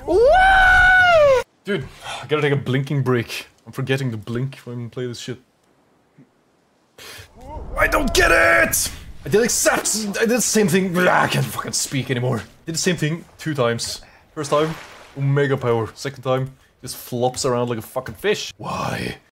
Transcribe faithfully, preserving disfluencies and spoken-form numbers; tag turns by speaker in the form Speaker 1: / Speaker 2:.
Speaker 1: Why? Dude, I gotta take a blinking break. I'm forgetting to blink when I play this shit. I don't get it! I did accept. I did the same thing. I can't fucking speak anymore. Did the same thing two times. First time, Omega power. Second time, just flops around like a fucking fish. Why?